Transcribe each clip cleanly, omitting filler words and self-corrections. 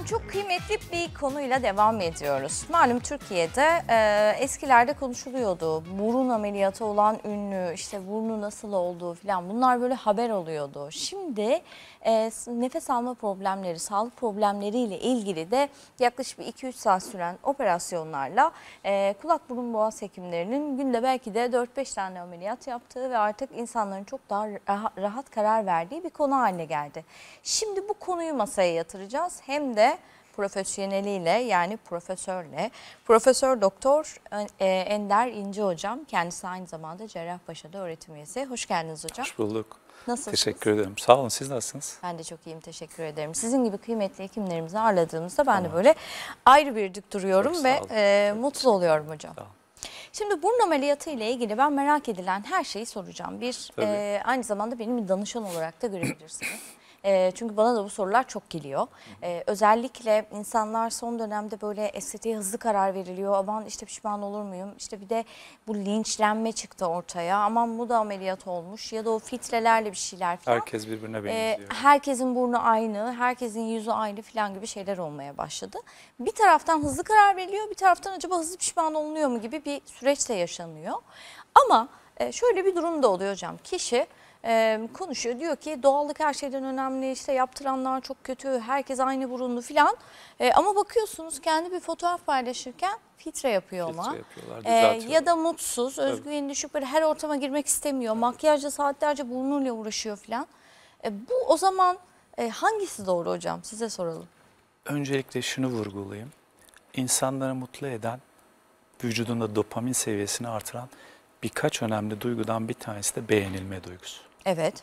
çok kıymetli bir konuyla devam ediyoruz. Malum Türkiye'de eskilerde konuşuluyordu. Burun ameliyatı olan ünlü, işte burnu nasıl olduğu falan, bunlar böyle haber oluyordu. Şimdi nefes alma problemleri, sağlık problemleriyle ilgili de yaklaşık bir 2-3 saat süren operasyonlarla kulak burun boğaz hekimlerinin günde belki de 4-5 tane ameliyat yaptığı ve artık insanların çok daha rahat karar verdiği bir konu haline geldi. Şimdi bu konuyu masaya yatıracağız. Hem de profesyoneliyle, yani profesörle, Profesör Doktor Ender İnce hocam. Kendisi aynı zamanda Cerrahpaşa'da öğretim üyesi. Hoş geldiniz hocam. Hoş bulduk. Nasılsınız? Teşekkür ederim. Sağ olun. Siz nasılsınız? Ben de çok iyiyim. Teşekkür ederim. Sizin gibi kıymetli hekimlerimizi ağırladığımızda ben de böyle ayrı bir dik duruyorum ve mutlu oluyorum hocam. Şimdi burun ameliyatı ile ilgili ben merak edilen her şeyi soracağım. Aynı zamanda benim bir danışan olarak da görebilirsiniz. Çünkü bana da bu sorular çok geliyor. Özellikle insanlar son dönemde böyle estetiğe hızlı karar veriliyor. Aman işte pişman olur muyum? İşte bir de bu linçlenme çıktı ortaya. Aman bu da ameliyat olmuş ya da o filtrelerle bir şeyler falan. Herkes birbirine benziyor. Herkesin burnu aynı, herkesin yüzü aynı falan gibi şeyler olmaya başladı. Bir taraftan hızlı karar veriliyor, bir taraftan acaba hızlı pişman olunuyor mu gibi bir süreç de yaşanıyor. Ama şöyle bir durum da oluyor hocam. Kişi konuşuyor, diyor ki doğallık her şeyden önemli, işte yaptıranlar çok kötü, herkes aynı burunlu falan. Ama bakıyorsunuz kendi bir fotoğraf paylaşırken filtre yapıyor ona. Ya da mutsuz, özgüveni düşük, böyle her ortama girmek istemiyor. Makyajla saatlerce burnuyla uğraşıyor falan. Bu o zaman hangisi doğru hocam? Size soralım. Öncelikle şunu vurgulayayım. İnsanları mutlu eden, vücudunda dopamin seviyesini artıran birkaç önemli duygudan bir tanesi de beğenilme duygusu. Evet.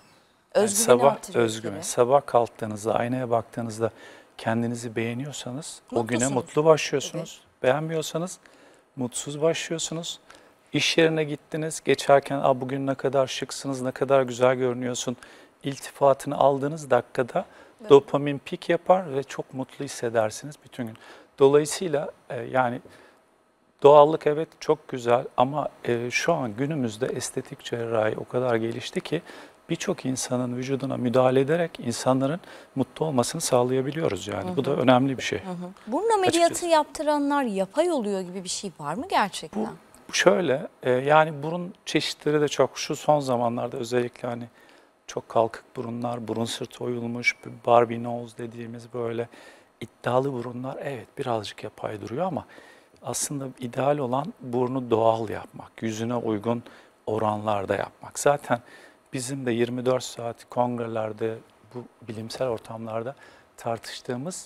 Özgüven. Sabah kalktığınızda, aynaya baktığınızda kendinizi beğeniyorsanız o güne mutlu başlıyorsunuz. Evet. Beğenmiyorsanız mutsuz başlıyorsunuz. İş yerine gittiniz, geçerken bugün ne kadar şıksınız, ne kadar güzel görünüyorsun iltifatını aldığınız dakikada dopamin pik yapar ve çok mutlu hissedersiniz bütün gün. Dolayısıyla yani doğallık evet çok güzel ama şu an günümüzde estetik cerrahi o kadar gelişti ki birçok insanın vücuduna müdahale ederek insanların mutlu olmasını sağlayabiliyoruz yani. Bu da önemli bir şey. Burun ameliyatı yaptıranlar yapay oluyor gibi bir şey var mı gerçekten? Bu şöyle yani burun çeşitleri de çok, şu son zamanlarda özellikle hani çok kalkık burunlar, burun sırtı oyulmuş, Barbie nose dediğimiz böyle iddialı burunlar evet birazcık yapay duruyor ama aslında ideal olan burnu doğal yapmak, yüzüne uygun oranlarda yapmak. Zaten bizim de 24 saat kongrelerde, bu bilimsel ortamlarda tartıştığımız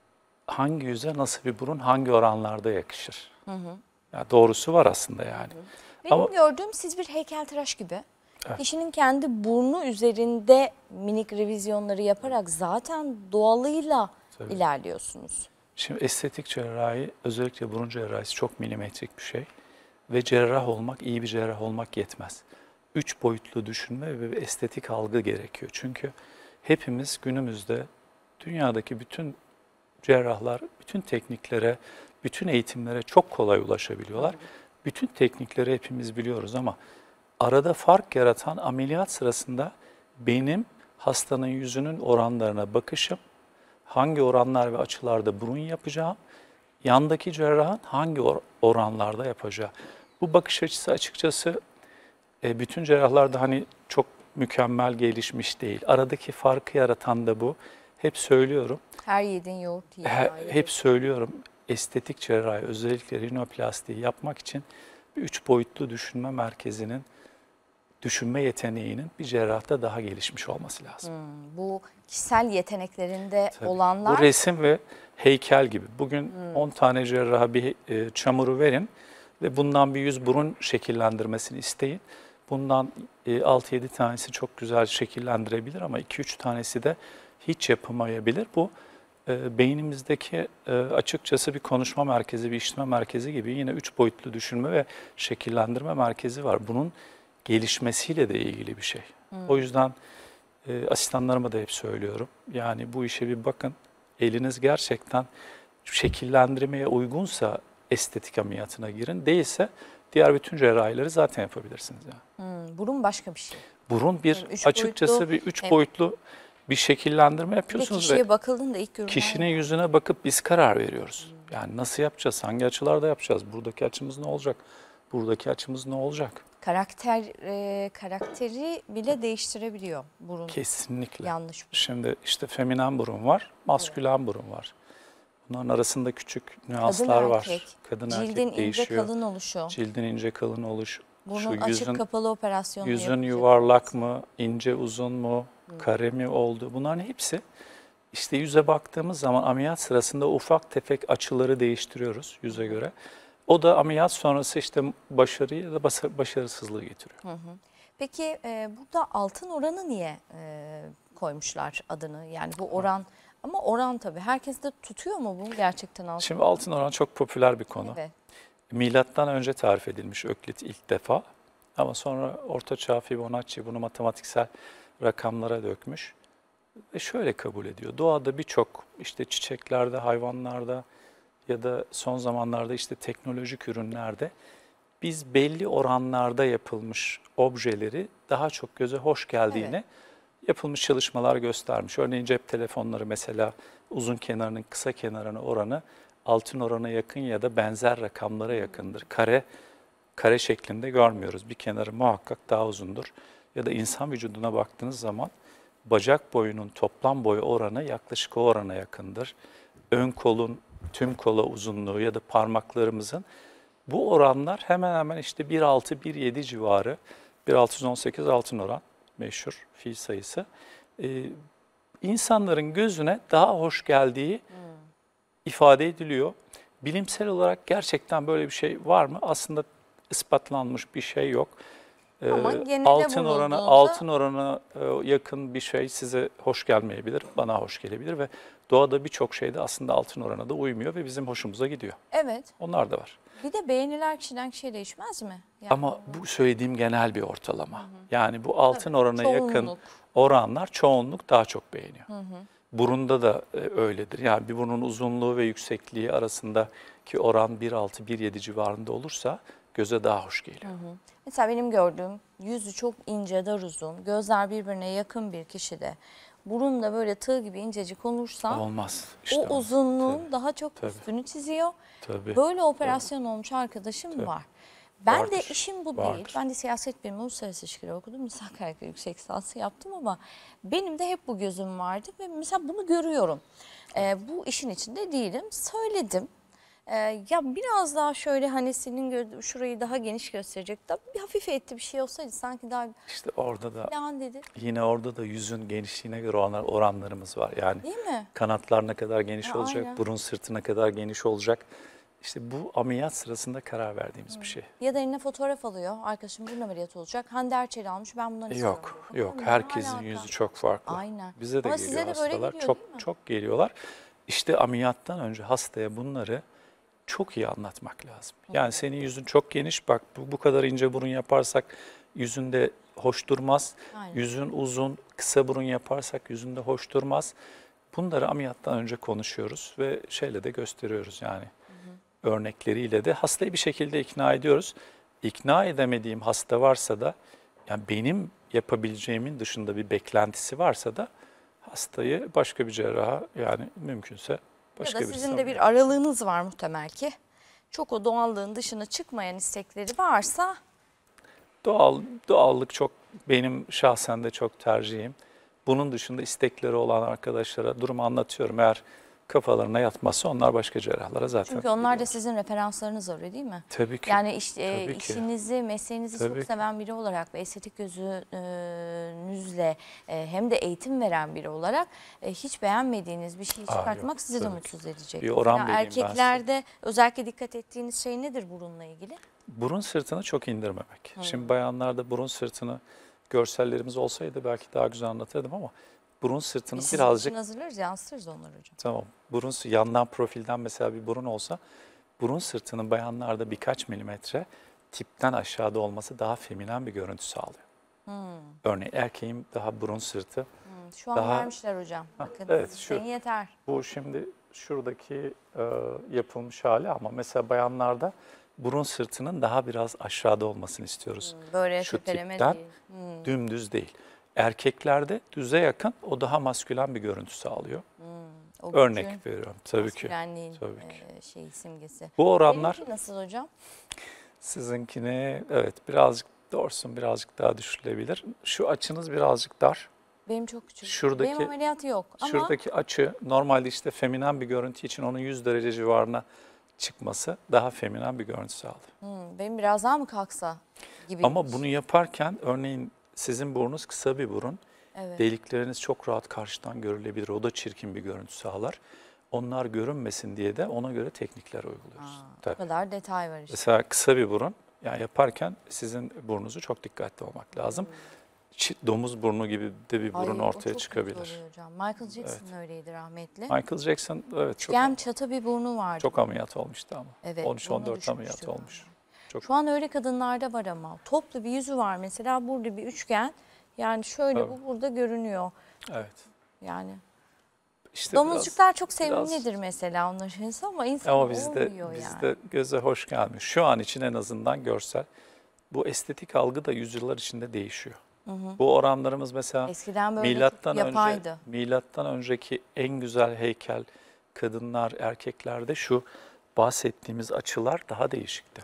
hangi yüze nasıl bir burun hangi oranlarda yakışır. Ya doğrusu var aslında yani. Benim gördüğüm siz bir heykeltıraş gibi. Evet. Kişinin kendi burnu üzerinde minik revizyonları yaparak zaten doğalıyla ilerliyorsunuz. Şimdi estetik cerrahi, özellikle burun cerrahisi çok milimetrik bir şey. Ve cerrah olmak, iyi bir cerrah olmak yetmez. 3 boyutlu düşünme ve estetik algı gerekiyor. Çünkü hepimiz günümüzde dünyadaki bütün cerrahlar, bütün tekniklere, bütün eğitimlere çok kolay ulaşabiliyorlar. Bütün teknikleri hepimiz biliyoruz ama arada fark yaratan ameliyat sırasında benim hastanın yüzünün oranlarına bakışım, hangi oranlar ve açılarda burun yapacağım, yandaki cerrahın hangi oranlarda yapacağı. Bu bakış açısı açıkçası bütün cerrahlarda hani çok mükemmel gelişmiş değil. Aradaki farkı yaratan da bu. Hep söylüyorum. Her yediğin yoğurt yiyin. Hep söylüyorum. Estetik cerrahi, özellikle rinoplastiği yapmak için bir 3 boyutlu düşünme merkezinin, düşünme yeteneğinin bir cerrahta daha gelişmiş olması lazım. Bu kişisel yeteneklerinde olanlar... Bu resim ve heykel gibi. Bugün 10 tane cerraha bir çamuru verin ve bundan bir yüz burun şekillendirmesini isteyin. Bundan 6-7 tanesi çok güzel şekillendirebilir ama 2-3 tanesi de hiç yapamayabilir. Bu beynimizdeki açıkçası bir konuşma merkezi, bir işitme merkezi gibi yine 3 boyutlu düşünme ve şekillendirme merkezi var. Bunun gelişmesiyle de ilgili bir şey. O yüzden asistanlarıma da hep söylüyorum. Yani bu işe bir bakın. Eliniz gerçekten şekillendirmeye uygunsa estetik ameliyatına girin. Değilse diğer bütün cerrahileri zaten yapabilirsiniz. Yani. Burun başka bir şey. Burun bir açıkçası bir 3 boyutlu bir şekillendirme Bir de yapıyorsunuz kişiye ve bakıldığında ilk görünen kişinin yüzüne bakıp biz karar veriyoruz. Yani nasıl yapacağız, hangi açılarda yapacağız, buradaki açımız ne olacak, buradaki açımız ne olacak? karakteri bile değiştirebiliyor burun. Kesinlikle. Yanlış. Şimdi işte feminen burun var, maskülen burun var. Bunların arasında küçük Kadın nüanslar var. erkek, Kadın cildin erkek ince değişiyor. kalın oluşu, Cildin ince kalın oluş, burnun şu açık kapalı operasyonu yüzün yapacak yuvarlak olması. mı, ince uzun mu, kare mi oldu? Bunların hepsi işte yüze baktığımız zaman ameliyat sırasında ufak tefek açıları değiştiriyoruz yüze göre. O da ameliyat sonrası işte başarıyı ya da başarısızlığı getiriyor. Peki burada altın oranı niye koymuşlar adını? Yani bu oran, ama oran tabii. Herkes de tutuyor mu bu gerçekten altın? Şimdi altın oran çok popüler bir konu. Evet. Milattan önce tarif edilmiş Öklit ilk defa. Ama sonra Orta Çağ Fibonacci bunu matematiksel rakamlara dökmüş. Ve şöyle kabul ediyor. Doğada birçok işte çiçeklerde, hayvanlarda ya da son zamanlarda işte teknolojik ürünlerde biz belli oranlarda yapılmış objeleri daha çok göze hoş geldiğini yapılmış çalışmalar göstermiş. Örneğin cep telefonları mesela uzun kenarının kısa kenarına oranı altın orana yakın ya da benzer rakamlara yakındır. Kare şeklinde görmüyoruz. Bir kenarı muhakkak daha uzundur. Ya da insan vücuduna baktığınız zaman bacak boyunun toplam boyu oranı yaklaşık o orana yakındır. Ön kolun tüm kola uzunluğu ya da parmaklarımızın bu oranlar hemen hemen işte 1,6-1,7 civarı. 1,618 altın oran meşhur fil sayısı. İnsanların gözüne daha hoş geldiği ifade ediliyor. Bilimsel olarak gerçekten böyle bir şey var mı? Aslında ispatlanmış bir şey yok. Ama genele altın oranı yakın bir şey size hoş gelmeyebilir, bana hoş gelebilir ve doğada birçok şeyde aslında altın oranı da uymuyor ve bizim hoşumuza gidiyor. Evet. Onlar da var. Bir de beğeniler kişiden kişiye değişmez mi? Yani Ama bu söylediğim genel bir ortalama. Yani bu altın orana yakın çoğunluk. oranlar çoğunluk daha çok beğeniyor. Burunda da öyledir. Yani bir burunun uzunluğu ve yüksekliği arasındaki oran 1,6-1,7 civarında olursa göze daha hoş geliyor. Mesela benim gördüğüm yüzü çok ince, dar uzun, gözler birbirine yakın bir kişide burun da böyle tığ gibi incecik olursa Olmaz. o İşte uzunluğun tabii, daha çok tabii. üstünü çiziyor. Tabii. Böyle operasyon olmuş arkadaşım var. Ben de Vardır, işim bu vardır. değil. Ben de siyaset bilimi, uluslararası ilişkiler okudum. İnsan kaynakları yüksek lisansı yaptım ama benim de hep bu gözüm vardı ve mesela bunu görüyorum. Bu işin içinde değilim. Söyledim. Ya biraz daha şöyle hani senin şurayı daha geniş gösterecek. Daha bir hafif etli bir şey olsaydı sanki daha İşte orada da falan dedi. yine orada da yüzün genişliğine göre oranlarımız var. Yani Değil mi? kanatlar ne kadar geniş Ha, olacak, aynen. burun sırtı ne kadar geniş olacak. İşte bu ameliyat sırasında karar verdiğimiz bir şey. Ya da eline fotoğraf alıyor. Arkadaşım burun ameliyatı olacak. Hande Erçel'i almış. Ben bundan istiyorum. Yok. Ne Herkesin alaka? yüzü çok farklı. Aynen. Bize de Ama geliyor size de böyle hastalar. geliyor, değil mi? Çok geliyorlar. İşte ameliyattan önce hastaya bunları çok iyi anlatmak lazım. Yani senin yüzün çok geniş. Bak bu kadar ince burun yaparsak yüzünde hoş durmaz. Aynen. Yüzün uzun, kısa burun yaparsak yüzünde hoş durmaz. Bunları ameliyattan önce konuşuyoruz ve şeyle de gösteriyoruz yani. Örnekleriyle de hastayı bir şekilde ikna ediyoruz. İkna edemediğim hasta varsa da yani benim yapabileceğimin dışında bir beklentisi varsa da hastayı başka bir cerraha yani mümkünse başka Ya da bir sizin de bir aralığınız var muhtemel ki. Çok o doğallığın dışına çıkmayan istekleri varsa Doğallık çok benim şahsen de çok tercihim. Bunun dışında istekleri olan arkadaşlara durumu anlatıyorum. Eğer kafalarına yatmazsa onlar başka cerrahlara zaten. çünkü onlar da gidiyorlar. sizin referanslarınız oluyor değil mi? Tabii ki. Yani Tabii ki. işinizi, mesleğinizi Tabii çok ki. seven biri olarak ve estetik gözünüzle hem de eğitim veren biri olarak hiç beğenmediğiniz bir şeyi çıkartmak yok, sizi de tabii mutsuz edecek. Bir oran Yani vereyim ben size. erkeklerde özellikle dikkat ettiğiniz şey nedir burunla ilgili? Burun sırtını çok indirmemek. Şimdi bayanlarda burun sırtını görsellerimiz olsaydı belki daha güzel anlatırdım ama burun sırtını Sizin birazcık için hazırlarız, yansıtırız onları hocam. tamam. Yandan profilden mesela bir burun olsa burun sırtının bayanlarda birkaç milimetre tipten aşağıda olması daha feminen bir görüntü sağlıyor. Örneğin erkeğin daha burun sırtı. Şu an Daha- vermişler hocam. Bakın evet, senin şu. yeter. Bu şimdi şuradaki yapılmış hali ama mesela bayanlarda burun sırtının daha biraz aşağıda olmasını istiyoruz. Böyle Şu tepeleme tipten değil. dümdüz değil. Erkeklerde düze yakın, o daha maskülen bir görüntü sağlıyor. O Örnek gücün, veriyorum tabii ki. maskülenliğin, Tabii ki. simgesi. Bu oranlar Benimki nasıl hocam? sizinkine evet birazcık doğrusun, birazcık daha düşülebilir. Şu açınız birazcık dar. Benim çok küçük. Şuradaki Benim ameliyat yok ama Şuradaki açı normalde işte feminen bir görüntü için onun 100 derece civarına çıkması daha feminen bir görüntü sağlıyor. benim biraz daha mı kalksa gibi. Ama bunu yaparken örneğin sizin burnunuz kısa bir burun. Evet. Delikleriniz çok rahat karşıdan görülebilir. O da çirkin bir görüntü sağlar. Onlar görünmesin diye de ona göre teknikler uyguluyoruz. O Tabii. kadar detay var işte. Mesela kısa bir burun, yani yaparken sizin burnunuzu çok dikkatli olmak lazım. Domuz burnu gibi de bir burun Ay, o ortaya çok kötü çıkabilir. oluyor hocam. Michael Jackson öyleydi rahmetli. Michael Jackson evet Üçgen çatı bir burnu vardı. çok ameliyat olmuştu ama. Evet, 13-14 burnu ameliyat düşmüştü olmuş. Çok Şu an öyle kadınlarda var ama. Toplu bir yüzü var mesela, burada bir üçgen. Yani şöyle Tabii. bu burada görünüyor. evet. Yani İşte domuzcuklar çok biraz- sevimlidir mesela onların ama insan ama olmuyor yani. bizde göze hoş gelmiyor. Şu an için en azından görsel. Bu estetik algı da yüzyıllar içinde değişiyor. Bu oranlarımız mesela Eskiden böyle milattan yapaydı. önce milattan önceki en güzel heykel kadınlar, erkeklerde şu bahsettiğimiz açılar daha değişikti.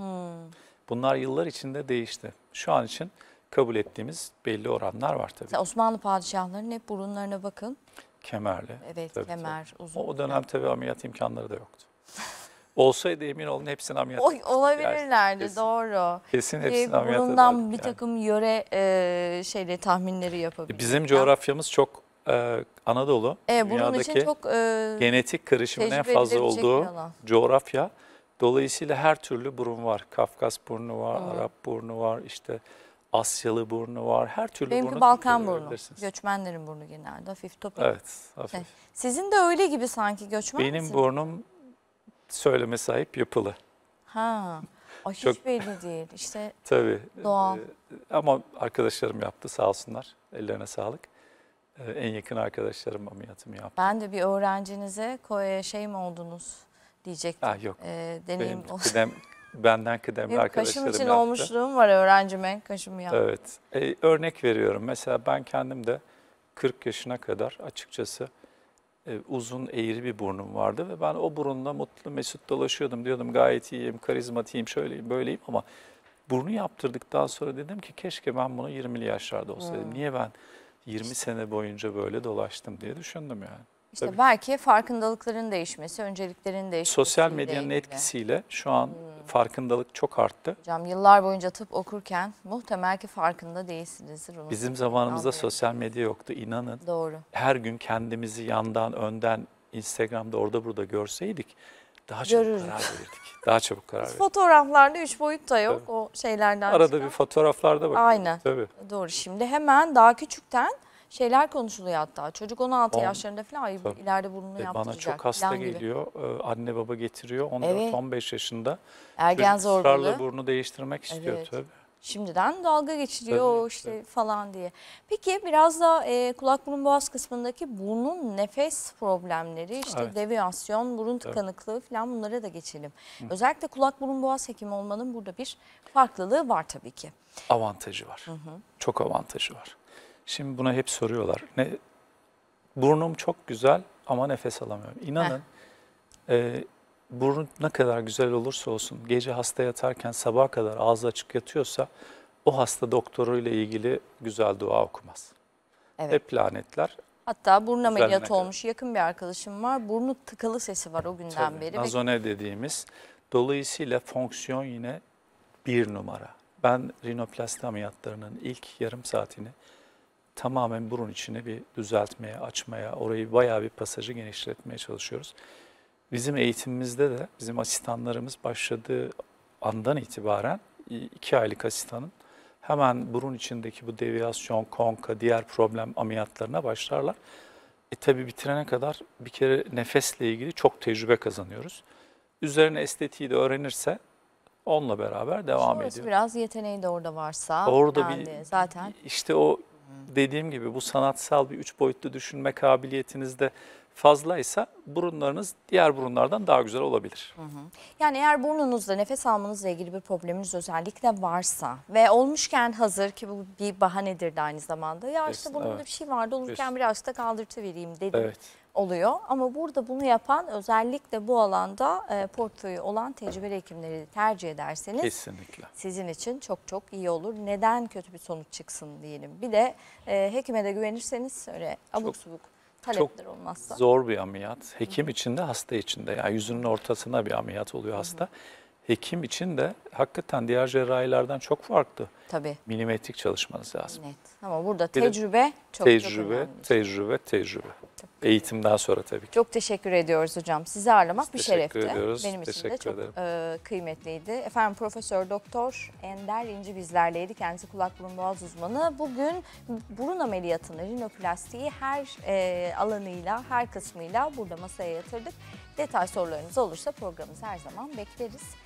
Bunlar yıllar içinde değişti. Şu an için kabul ettiğimiz belli oranlar var tabii. Mesela Osmanlı padişahlarının hep burunlarına bakın. Kemerli. Evet, tabii, kemer, uzun. O dönem tabii ameliyat imkanları da yoktu. Olsaydı emin olun hepsini ameliyat Oy, edecektik. olabilirlerdi, Kesin- doğru. Kesin hepsini ameliyat Burundan ederdik bir yani. takım yöre tahminleri yapabilirler. Bizim coğrafyamız çok Anadolu. Bunun için Dünyadaki çok genetik karışımın en tecrübe fazla edilebilecek bir olduğu alan. coğrafya. Dolayısıyla her türlü burun var. Kafkas burnu var, Arap burnu var, işte Asyalı burnu var. Her türlü benimki burnu Balkan burnu. görebilirsiniz. Göçmenlerin burnu genelde hafif topik. Evet, hafif. Sizin de öyle gibi sanki, göçmen Benim misiniz? burnum söyleme sahip yapılı. Ha. Ay, hiç Çok- belli değil. İşte Tabii. Doğal. Ama arkadaşlarım yaptı sağ olsunlar. Ellerine sağlık. En yakın arkadaşlarım ameliyatımı yaptı. ben de bir öğrencinize şey mi oldunuz diyecektim. Yok. Deneyim Benim benden kıdemli Benim kaşım arkadaşlarım için yaptı. olmuşluğum var, öğrencime kaşımı yaptı. Evet. Örnek veriyorum. Mesela ben kendim de 40 yaşına kadar açıkçası uzun eğri bir burnum vardı ve ben o burunla mutlu mesut dolaşıyordum. Diyordum gayet iyiyim, karizmatiyim, şöyleyim, böyleyim ama burnu yaptırdıktan sonra dedim ki keşke ben bunu 20'li yaşlarda olsaydım. Niye ben 20 sene boyunca böyle dolaştım diye düşündüm yani. İşte Tabii. belki farkındalıkların değişmesi, önceliklerin değişmesi. Sosyal medyanın etkisiyle şu an farkındalık çok arttı. Hocam yıllar boyunca tıp okurken muhtemel ki farkında değilsinizdir. Onu Bizim zamanımızda anlıyorum. sosyal medya yoktu, inanın. Doğru. Her gün kendimizi yandan, önden, Instagram'da orada burada görseydik daha çabuk Görürdük. karar verirdik. Daha çabuk karar verirdik. Fotoğraflarda 3 boyut da yok, Tabii. o şeylerden Arada çıkan. bir fotoğraflarda bakıyoruz. Aynen. Tabii. Doğru. Şimdi hemen daha küçükten şeyler konuşuluyor hatta. Çocuk 16 On- yaşlarında falan ay, Tabii. ileride burnunu yaptıracak. Bana çok hasta falan gibi. geliyor. Anne baba getiriyor. Evet. 14-15 yaşında. Ergen Çocuk ısrarla zorbalığı. burnu değiştirmek istiyor Evet. tabii. Şimdiden dalga geçiliyor Tabii, işte falan diye. Peki biraz da kulak burun boğaz kısmındaki burnun nefes problemleri, işte Evet. deviyasyon, burun tıkanıklığı falan, bunlara da geçelim. Özellikle kulak burun boğaz hekimi olmanın burada bir farklılığı var tabii ki. Avantajı var. Çok avantajı var. Şimdi buna hep soruyorlar. Burnum çok güzel ama nefes alamıyorum. İnanın burun ne kadar güzel olursa olsun gece hasta yatarken sabaha kadar ağzı açık yatıyorsa o hasta doktoruyla ilgili güzel dua okumaz. Evet. Hep lanetler. Hatta burun ameliyatı kadar. olmuş yakın bir arkadaşım var. Burnu tıkalı sesi var o günden Tabii, beri. nazone dediğimiz. Dolayısıyla fonksiyon yine bir numara. Ben rinoplasti ameliyatlarının ilk yarım saatini tamamen burun içini bir düzeltmeye, açmaya, orayı bayağı bir pasajı genişletmeye çalışıyoruz. Bizim eğitimimizde de bizim asistanlarımız başladığı andan itibaren 2 aylık asistanın hemen burun içindeki bu deviyasyon, konka, diğer problem ameliyatlarına başlarlar. Tabii bitirene kadar bir kere nefesle ilgili çok tecrübe kazanıyoruz. Üzerine estetiği de öğrenirse onunla beraber devam Sonrası ediyor. biraz yeteneği de orada varsa. Orada yani zaten işte o dediğim gibi bu sanatsal bir 3 boyutlu düşünme kabiliyetinizde Fazlaysa burunlarınız diğer burunlardan daha güzel olabilir. Yani eğer burnunuzda nefes almanızla ilgili bir probleminiz özellikle varsa ve olmuşken hazır, ki bu bir bahanedir de aynı zamanda. Ya işte Kesin, burnumda evet. bir şey vardı, olurken biraz da kaldırtıvereyim dedim. Evet. Oluyor. Ama burada bunu yapan, özellikle bu alanda portföyü olan tecrübeli hekimleri tercih ederseniz Kesinlikle. sizin için çok çok iyi olur. Neden kötü bir sonuç çıksın diyelim. Bir de hekime de güvenirseniz, öyle abuk subuk talepler olmazsa. Zor bir ameliyat. Hekim için de hasta için de. Yani yüzünün ortasına bir ameliyat oluyor hasta. Hekim için de hakikaten diğer cerrahilerden çok farklı. Tabii. Milimetrik çalışmanız lazım. Net. Ama burada Bir de tecrübe çok önemli. Tecrübe. Eğitimden sonra tabii ki. Çok teşekkür ediyoruz hocam. Sizi ağırlamak bir Teşekkür şerefti. ediyoruz. Benim için de Teşekkür çok ederim. kıymetliydi. Efendim Profesör Doktor Ender İnci bizlerleydi. Kendisi kulak burun boğaz uzmanı. Bugün burun ameliyatını, rinoplastiği her alanıyla, her kısmıyla burada masaya yatırdık. Detay sorularınız olursa programımızı her zaman bekleriz.